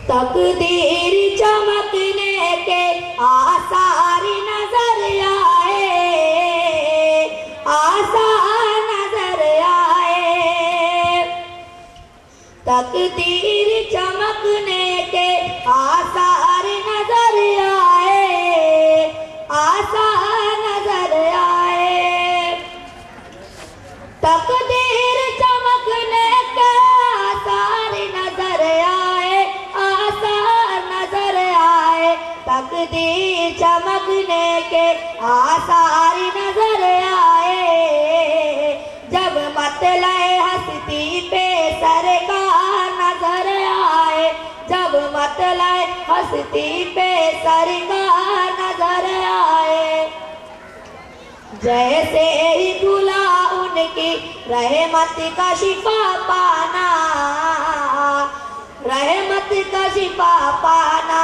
तकदीर चमकने के आसार नजर आए, आसार नजर आए। तकदीर चमकने के आसार नजर आए, आसार नजर आए। तकदीर चमकने के आसार नजर आए, आसार नजर आए। तकदीर चमकने के आसार नजर आए। जब मतलए हस्ती पे सरकार नजर आए, जब मतलए हस्ती पे सरकार नजर आए। जैसे ही खुला उनकी रहमत का शिफा पाना, रहमत का शिफा पाना।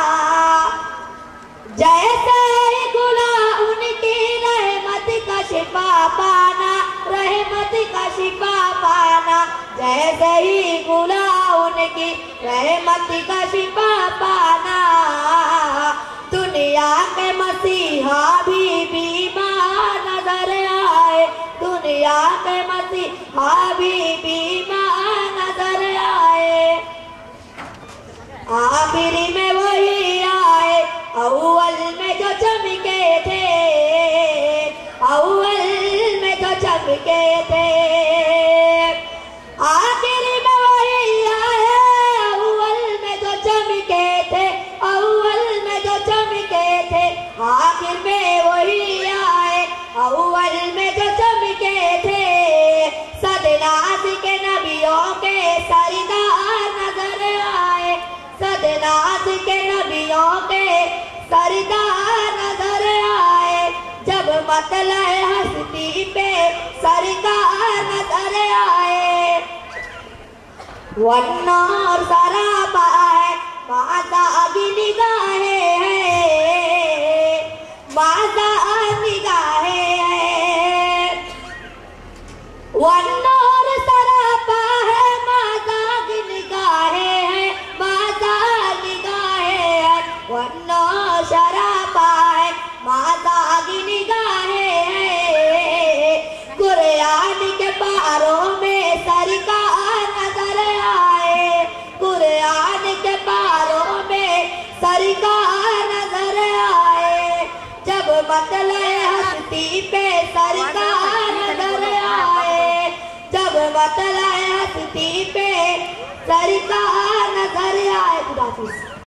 जैसे ही खुला उनकी रहमत का शिफा पाना, रहमत का शिफा पाना। जैसे ही खुला उनकी रहमत का शिफा पाना। दुनिया के मसीहा भी बीमार नजर आए, दुनिया के मसीहा भी बीमार नजर आए। आखिर में वही आए अव्वल में जो चमके थे, अव्वल में जो चमके थे। आखिर में वही आए अव्वल में जो चमके थे, अव्वल में जो चमके थे। आखिर में वही आए अव्वल में जो चमके थे। सदनाज के नबियों के सरदार नजर आए, सदनाज के नबियों के सरदार नजर आए। जब मतलए हस्ती पे सरकार नजर आए। वन्नूर सरापा है माता की निगाहें हैं, माता निगाहें हैं। वन्नूर सरापा है माता की निगाहें हैं, माता निगाहें हैं। वन्नूर सरापा है माता की निगाहें हैं। कुरान के पारों में सरकार नजर आए, कुरान के पारों में सरकार नजर आए। जब मतलए हस्ती पे सरकार नजर आए, जब मतलए हस्ती पे सरकार नजर आए। खुदा हाफिज़।